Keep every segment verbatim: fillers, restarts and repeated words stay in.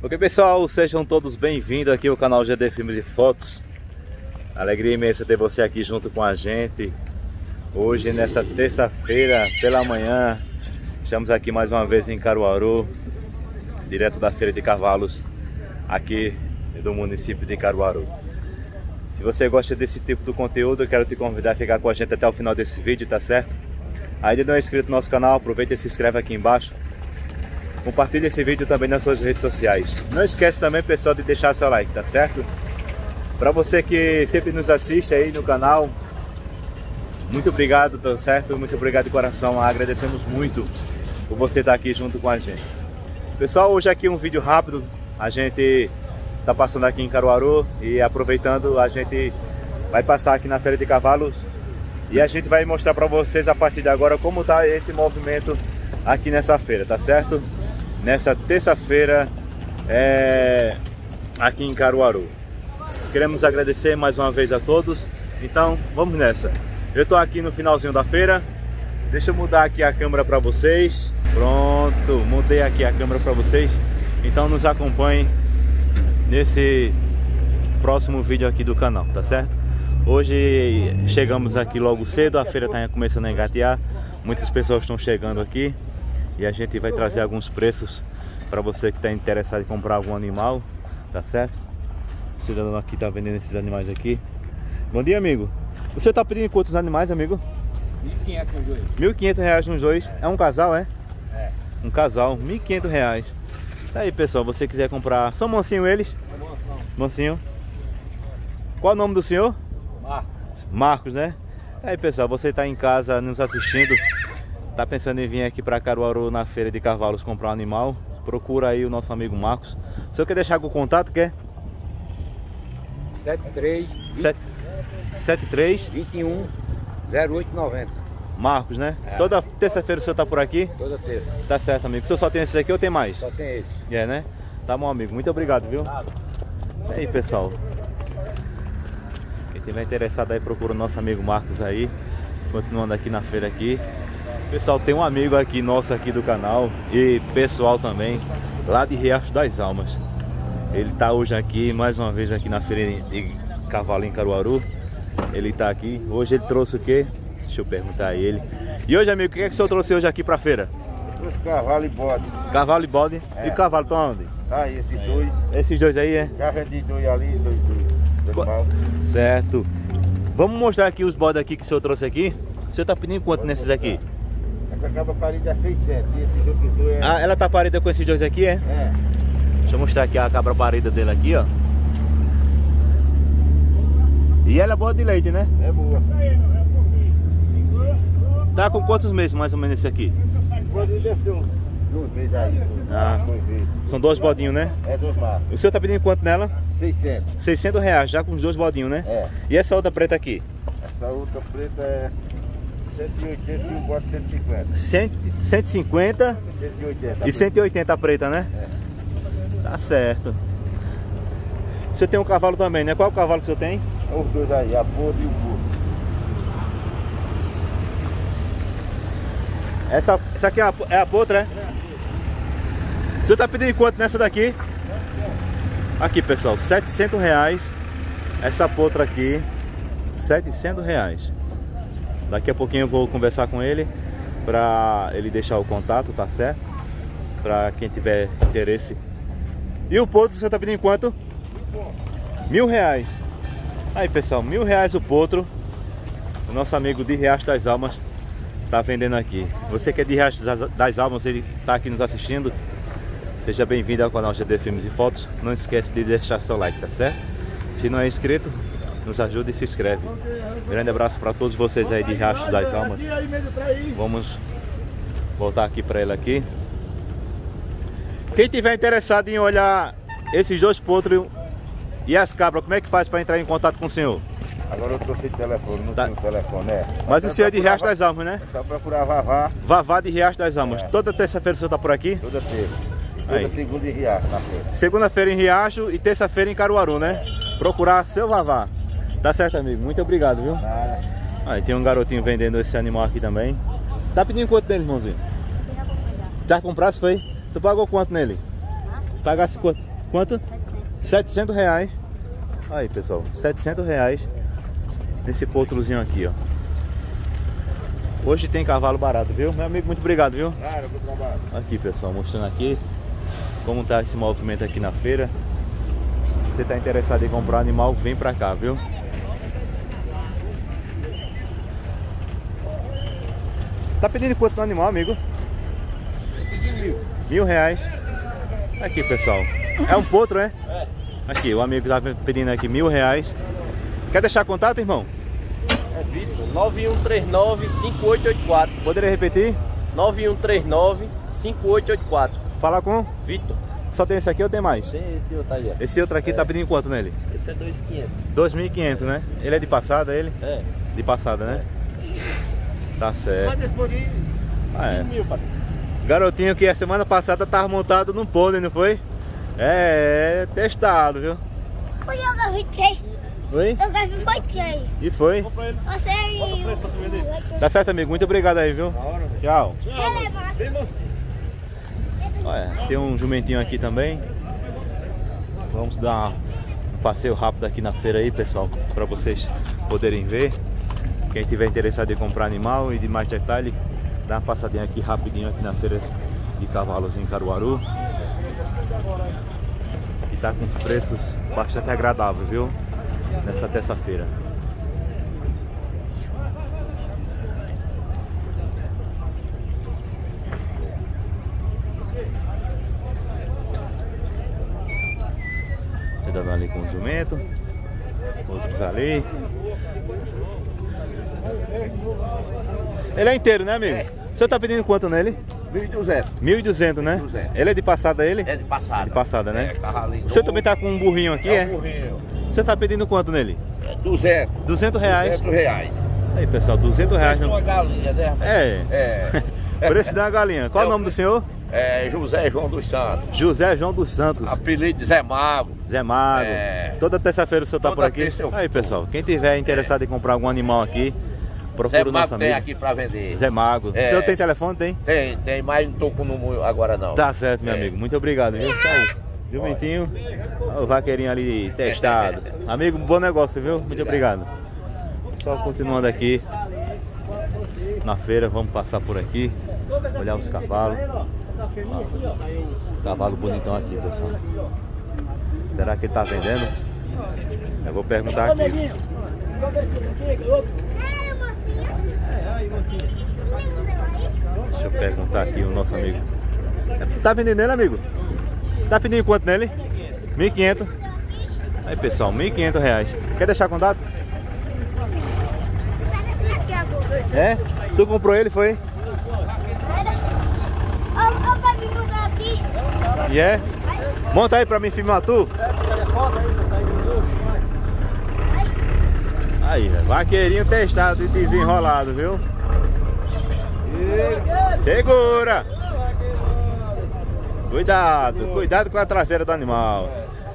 Ok, pessoal, sejam todos bem-vindos aqui ao canal G D Filmes e Fotos. Alegria imensa ter você aqui junto com a gente. Hoje, nessa terça-feira, pela manhã, estamos aqui mais uma vez em Caruaru, direto da Feira de Cavalos, aqui do município de Caruaru. Se você gosta desse tipo de conteúdo, eu quero te convidar a ficar com a gente até o final desse vídeo, tá certo? Ainda não é inscrito no nosso canal, aproveita e se inscreve aqui embaixo. Compartilhe esse vídeo também nas suas redes sociais. Não esquece também, pessoal, de deixar seu like, tá certo? Para você que sempre nos assiste aí no canal, muito obrigado, tá certo? Muito obrigado de coração, agradecemos muito por você estar aqui junto com a gente. Pessoal, hoje aqui um vídeo rápido, a gente tá passando aqui em Caruaru e aproveitando, a gente vai passar aqui na Feira de Cavalos e a gente vai mostrar para vocês a partir de agora como tá esse movimento aqui nessa feira, tá certo? Nessa terça-feira é, aqui em Caruaru. Queremos agradecer mais uma vez a todos. Então vamos nessa. Eu estou aqui no finalzinho da feira. Deixa eu mudar aqui a câmera para vocês. Pronto, mudei aqui a câmera para vocês. Então nos acompanhem nesse próximo vídeo aqui do canal, tá certo? Hoje chegamos aqui logo cedo, a feira está começando a engatear. Muitas pessoas estão chegando aqui e a gente vai trazer alguns preços para você que está interessado em comprar algum animal, tá certo? O cidadão aqui está vendendo esses animais aqui. Bom dia, amigo. Você está pedindo quantos animais, amigo? mil e quinhentos nos dois. mil e quinhentos reais nos dois. É um casal, é? É. Um casal, mil e quinhentos reais. Tá aí, pessoal, você quiser comprar. São mansinho eles? É moção. Mansinho. Qual o nome do senhor? Marcos. Marcos, né? Aí, pessoal, você está em casa nos assistindo, tá pensando em vir aqui para Caruaru na Feira de Cavalos comprar um animal, procura aí o nosso amigo Marcos. O senhor quer deixar com o contato, quer? setenta e três, setenta e três, vinte e um, zero oito noventa. Marcos, né? É. Toda terça-feira o senhor tá por aqui? Toda terça. Tá certo, amigo. O senhor só tem esses aqui ou tem mais? Só tem esse. É, né? Tá bom, amigo. Muito obrigado, viu? Nada. E aí, pessoal, quem tiver interessado aí, procura o nosso amigo Marcos aí, continuando aqui na feira aqui. Pessoal, tem um amigo aqui nosso aqui do canal e pessoal também, lá de Riacho das Almas. Ele tá hoje aqui, mais uma vez aqui na Feira de Cavalo em Caruaru. Ele tá aqui, hoje ele trouxe o quê? Deixa eu perguntar a ele. E hoje, amigo, o que é que o senhor trouxe hoje aqui pra feira? Trouxe cavalo e bode. Cavalo e bode? É. E o cavalo tá onde? Tá aí, esses dois. Esses dois aí, é? Já vendi dois ali, dois, dois, dois Qu- mal. Certo. Vamos mostrar aqui os bodes aqui que o senhor trouxe aqui. O senhor tá pedindo quanto nesses aqui? Essa acaba parida é seiscentos e esses outros dois é... Ah, ela tá parida com esses dois aqui, é? É. Deixa eu mostrar aqui a cabra parida dele aqui, ó. E ela é boa de leite, né? É boa. Tá com quantos meses mais ou menos esse aqui? Pode deve ter uns duas vezes aí. Ah. Dois vezes. São dois bodinhos, né? É dois maços. O senhor tá pedindo quanto nela? seiscentos. seiscentos reais, já com os dois bodinhos, né? É. E essa outra preta aqui? Essa outra preta é cento e oitenta e um bode cento e cinquenta. cem, cento e cinquenta cento e oitenta. e cento e oitenta a preta, né? É. Tá certo. Você tem um cavalo também, né? Qual o cavalo que você tem? Os dois aí, a podre e o burro. Essa, essa aqui é a, é a potra, é? O senhor tá pedindo quanto nessa daqui? Aqui, pessoal, setecentos reais. Essa potra aqui, setecentos reais. Daqui a pouquinho eu vou conversar com ele pra ele deixar o contato, tá certo? Pra quem tiver interesse. E o potro, você tá pedindo quanto? Mil reais. Aí, pessoal, mil reais o potro. O nosso amigo de Riacho das Almas tá vendendo aqui. Você que é de Riacho das Almas, ele tá aqui nos assistindo, seja bem-vindo ao canal G D Filmes e Fotos. Não esquece de deixar seu like, tá certo? Se não é inscrito, nos ajuda e se inscreve. Grande abraço para todos vocês aí de Riacho das Almas. Vamos voltar aqui para ele aqui. Quem tiver interessado em olhar esses dois potros e as cabras, como é que faz para entrar em contato com o senhor? Agora eu tô sem telefone, não Tá. tenho telefone, é. Mas o É senhor é de procurar Riacho das Almas, né? Va- É só procurar Vavá Vavá de Riacho das Almas. É. Toda terça-feira o senhor tá por aqui? toda terça. E toda Aí. segunda em Riacho, na feira. Segunda-feira em Riacho e terça-feira em Caruaru, né? Procurar seu Vavá. Tá certo, amigo? Muito obrigado, viu? Nada. Aí tem um garotinho vendendo esse animal aqui também. Tá pedindo quanto nele, irmãozinho? Já comprasse, foi? Tu pagou quanto nele? Pagasse quanto? Quanto? setecentos reais. Aí, pessoal, setecentos reais nesse potrozinho aqui, ó. Hoje tem cavalo barato, viu? Meu amigo, muito obrigado, viu? Claro, bom trabalho. Aqui, pessoal, mostrando aqui como tá esse movimento aqui na feira. Se você tá interessado em comprar animal, vem pra cá, viu? Tá pedindo quanto no animal, amigo? Mil. Mil reais. Aqui, pessoal. É um potro, é? É. Aqui, o amigo tá pedindo aqui mil reais. Quer deixar contato, irmão? É Vitor, nove um três nove, cinco oito oito quatro. Poderia repetir? nove um três nove, cinco oito oito quatro. Falar com? Vitor. Só tem esse aqui ou tem mais? Tem esse outro aí, ó. Esse outro aqui É. tá pedindo quanto nele? Esse é dois mil e quinhentos. dois mil e quinhentos, né? Ele é de passada, ele? É. De passada, né? Tá certo. Quanto esse pouquinho? Ah, é. mil, patrão. Garotinho que a semana passada tava montado num pônei, não foi? É, é testado, viu? Hoje eu gravei três. Foi? Eu gravei foi três. E foi? Você e... Tá certo, amigo. Muito obrigado aí, viu? Tchau. Ela é massa. Olha, tem um jumentinho aqui também. Vamos dar um passeio rápido aqui na feira aí, pessoal, para vocês poderem ver. Quem tiver interessado em comprar animal e de mais detalhe, dá uma passadinha aqui rapidinho aqui na feira de cavalos em Caruaru. E tá com os preços bastante agradáveis, viu? Nessa terça-feira. Você tá dando ali com o jumento, outros ali. Ele é inteiro, né, amigo? É. O senhor tá pedindo quanto nele? mil e duzentos. mil e duzentos, né? mil e duzentos. Ele é de passada, ele? É de passada. De passada, né? É, carralinho. O senhor também tá com um burrinho aqui, É é? um burrinho. Você tá pedindo quanto nele? É duzentos. duzentos reais. duzentos reais. Aí, pessoal, duzentos reais. Parece No... uma galinha, né? É. É. Preço da galinha. Qual é o nome do senhor? É José João dos Santos. José João dos Santos. Apelido de Zé Mago. Zé Mago. É. Toda terça-feira o senhor tá Toda por aqui? terça eu Aí, vou. pessoal, quem tiver interessado em comprar algum animal aqui, procura Zé o nosso Mago tem amigo. aqui pra vender. Zé Mago. É. O senhor tem telefone? Tem? Tem, tem, mas não tô com o número agora não. Tá certo, meu É. amigo. Muito obrigado, viu? Tá aí. Jumentinho. O vaqueirinho ali testado. Amigo, bom negócio, viu? Muito obrigado. Só continuando aqui na feira, vamos passar por aqui, olhar os cavalos. Ó, cavalo bonitão aqui, pessoal. Será que ele tá vendendo? Eu vou perguntar aqui. Deixa eu perguntar aqui o nosso amigo. Tá vendendo ele, amigo? Tá pedindo quanto nele? mil e quinhentos. Aí, pessoal, mil e quinhentos reais. Quer deixar contato? É? Tu comprou ele, foi? Eu vou me mudar aqui. E é? Monta aí pra mim filmar tu. Aí, velho. Vaqueirinho testado e desenrolado, viu? Segura! Cuidado, cuidado com a traseira do animal.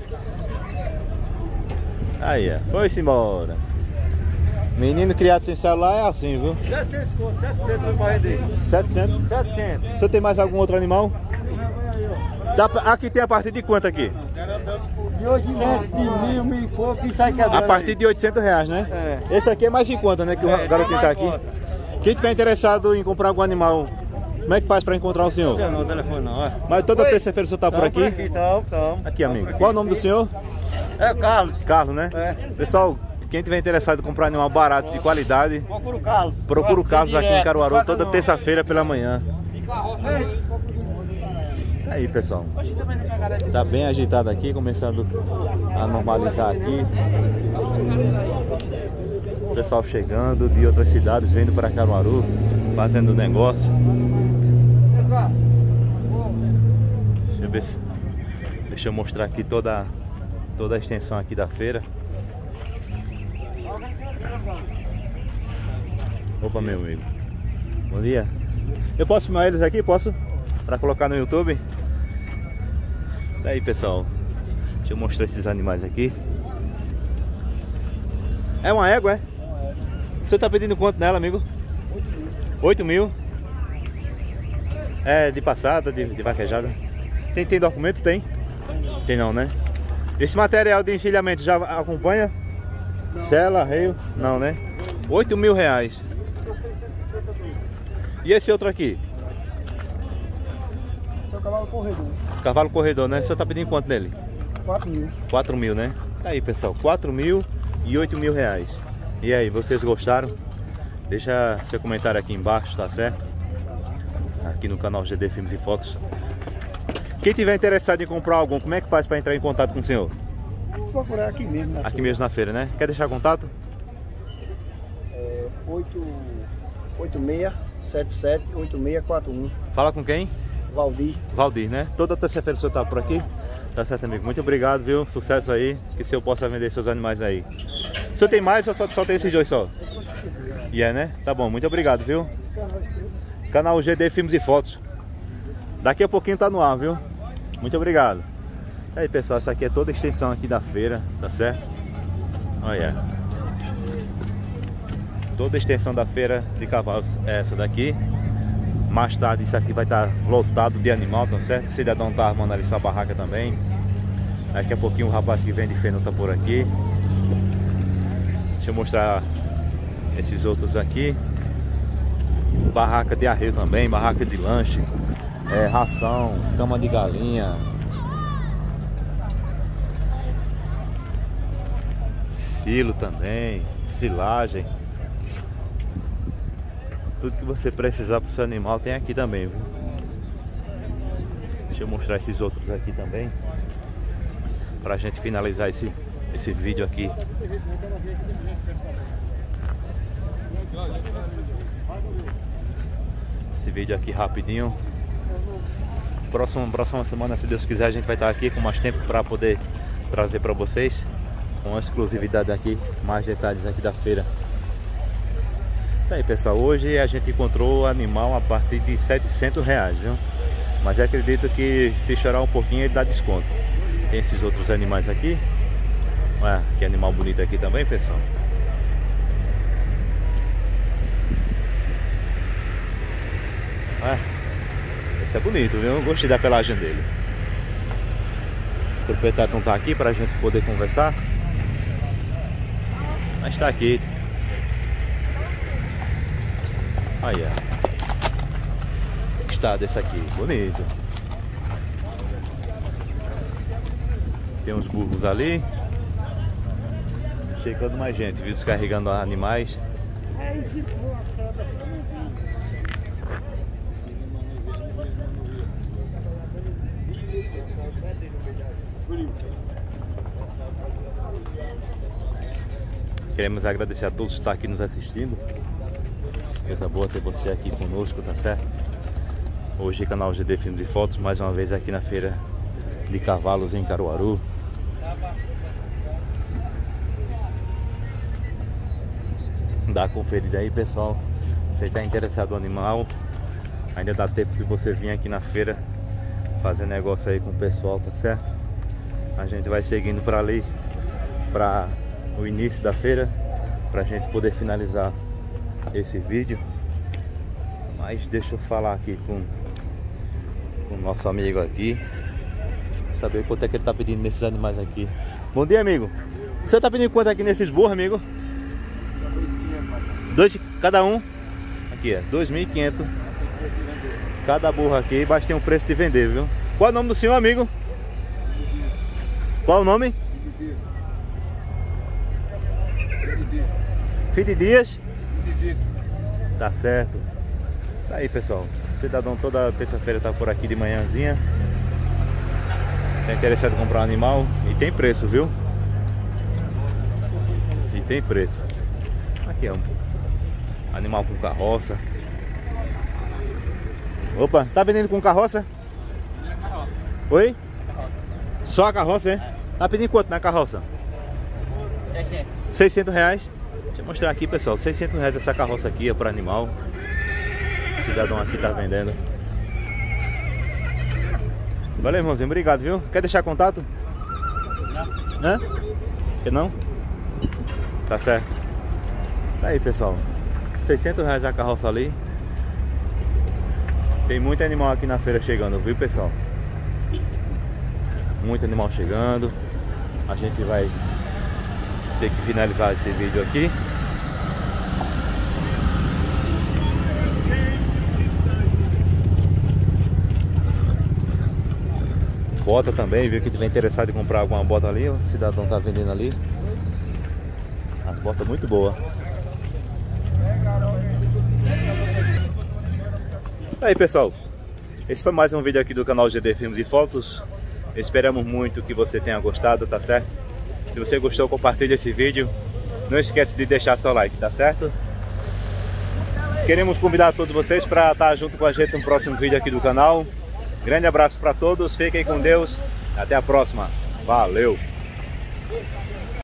Aí, ó. Foi-se embora. Menino criado sem celular é assim, viu? setecentos conto, setecentos foi pra vender. setecentos? setecentos. O senhor tem mais algum outro animal? Dá pra- Aqui tem a partir de quanto aqui? De oitocentos, de mil, mil e pouco e sai quebrando. A partir de oitocentos reais, né? É. Esse aqui é mais em conta, né? Que o É, garotinho é tá mais aqui. conta. Quem tiver interessado em comprar algum animal, como é que faz pra encontrar o senhor? Não, não, telefone não, é. Mas toda Oi. terça-feira o senhor tá por Tamo aqui? Por aqui, tamo, tamo. Aqui, amigo. Qual é o nome do senhor? É Carlos. Carlos, né? É. Pessoal, quem tiver interessado em comprar animal barato, de qualidade, Procura o Carlos. procura o Carlos aqui em Direto, Caruaru não toda não. terça-feira pela manhã. Aí, pessoal. Tá bem agitado aqui, começando a normalizar aqui. O pessoal chegando de outras cidades, vindo para Caruaru, fazendo negócio. Deixa eu ver se... Deixa eu mostrar aqui toda, toda a extensão aqui da feira. Opa, meu amigo. Bom dia. Eu posso filmar eles aqui? Posso? Para colocar no YouTube? Daí, pessoal. Deixa eu mostrar esses animais aqui. É uma égua, é? Você tá pedindo quanto nela, amigo? oito mil. É de passada, de, de vaquejada. Tem, tem documento? Tem. Tem não, né? Esse material de encilhamento já acompanha? Não. Sela, arreio? Não, né? oito mil reais. E esse outro aqui? Esse é o cavalo corredor. Cavalo corredor, né? Você tá pedindo quanto nele? quatro mil. quatro mil, né? Tá aí, pessoal. quatro mil e oito mil reais. E aí, vocês gostaram? Deixa seu comentário aqui embaixo, tá certo? Aqui no canal G D Filmes e Fotos. Quem tiver interessado em comprar algum, como é que faz para entrar em contato com o senhor? Vou procurar aqui mesmo na Aqui feira. mesmo na feira, né? Quer deixar contato? É oito seis sete sete oito seis quatro um. Fala com quem? Valdir. Valdir, né? Toda terça-feira o senhor tá por aqui? Tá certo, amigo. Muito obrigado, viu? Sucesso aí. Que o senhor possa vender seus animais aí. O senhor tem mais ou só, só tem esses dois só? E é, né? Tá bom. Muito obrigado, viu? Canal G D Filmes e Fotos. Daqui a pouquinho tá no ar, viu? Muito obrigado. E aí, pessoal, essa aqui é toda a extensão aqui da feira, tá certo? Olha. Toda a extensão da feira de cavalos é essa daqui. Mais tarde isso aqui vai estar lotado de animal, tá certo? O cidadão tá armando ali sua barraca também. Daqui a pouquinho o rapaz que vende feno tá por aqui. Deixa eu mostrar esses outros aqui. Barraca de arreio também, barraca de lanche, é, ração, cama de galinha, silo também, silagem. Tudo que você precisar para o seu animal tem aqui também, viu? Deixa eu mostrar esses outros aqui também, para a gente finalizar esse, esse vídeo aqui. Esse vídeo aqui rapidinho. Próxima, próxima semana, se Deus quiser, a gente vai estar aqui com mais tempo para poder trazer para vocês com exclusividade aqui, mais detalhes aqui da feira. Tá aí, pessoal, hoje a gente encontrou animal a partir de setecentos reais, viu? Mas eu acredito que se chorar um pouquinho ele dá desconto. Tem esses outros animais aqui. Olha que animal bonito aqui também, pessoal. Olha, esse é bonito, viu? Eu gostei da pelagem dele. O proprietário não tá aqui pra gente poder conversar, mas tá aqui. Aí, ó. Está desse aqui, bonito. Tem uns burros ali. Chegando mais gente, viu? Descarregando animais. Queremos agradecer a todos que estão aqui nos assistindo. Coisa boa ter você aqui conosco, tá certo? Hoje canal G D Filmes e Fotos, mais uma vez aqui na feira de cavalos em Caruaru. Dá uma conferida aí, pessoal. Se você está interessado no animal, ainda dá tempo de você vir aqui na feira fazer negócio aí com o pessoal, tá certo? A gente vai seguindo para ali, para o início da feira, pra gente poder finalizar esse vídeo. Mas deixa eu falar aqui com com o nosso amigo aqui, saber quanto é que ele tá pedindo nesses animais aqui. Bom dia, amigo. Você tá pedindo quanto aqui nesses burros, amigo? Dois cada um. Aqui é dois mil e quinhentos cada burro aqui, mas tem um preço de vender, viu? Qual é o nome do senhor, amigo? Qual é o nome? Fide Dias. Tá certo. Tá aí, pessoal. O cidadão toda terça-feira tá por aqui de manhãzinha. Tá interessado em comprar um animal. E tem preço, viu? E tem preço. Aqui é um animal com carroça. Opa, tá vendendo com carroça? Oi? Só a carroça, é? Tá pedindo quanto na carroça? seiscentos reais. Deixa eu mostrar aqui, pessoal. seiscentos reais essa carroça aqui é para animal. O cidadão aqui tá vendendo. Valeu, irmãozinho. Obrigado, viu? Quer deixar contato? Não. Hã? Quer não? Tá certo. Tá aí, pessoal. seiscentos reais a carroça ali. Tem muito animal aqui na feira chegando, viu, pessoal? Muito animal chegando. A gente vai ter que finalizar esse vídeo aqui. Bota também, viu que tiver interessado em comprar alguma bota ali, o cidadão tá vendendo ali. A bota muito boa. Aí pessoal, esse foi mais um vídeo aqui do canal G D Filmes e Fotos. Esperamos muito que você tenha gostado, tá certo? Se você gostou, compartilhe esse vídeo. Não esquece de deixar seu like, tá certo? Queremos convidar todos vocês para estar junto com a gente no próximo vídeo aqui do canal. Grande abraço para todos, fiquem com Deus, até a próxima, valeu!